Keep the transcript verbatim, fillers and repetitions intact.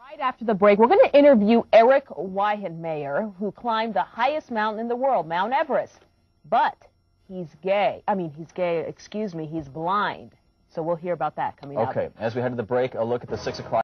Right after the break, we're going to interview Eric Weihenmayer, who climbed the highest mountain in the world, Mount Everest. But he's gay. I mean, he's gay, excuse me, he's blind. So we'll hear about that coming up. Okay, as we head to the break, a look at the six o'clock.